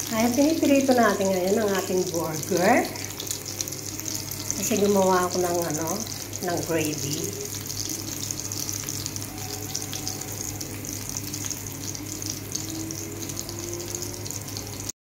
Kaya pinipirito natin ngayon ang ating burger. Kasi gumawa ako ng ng gravy.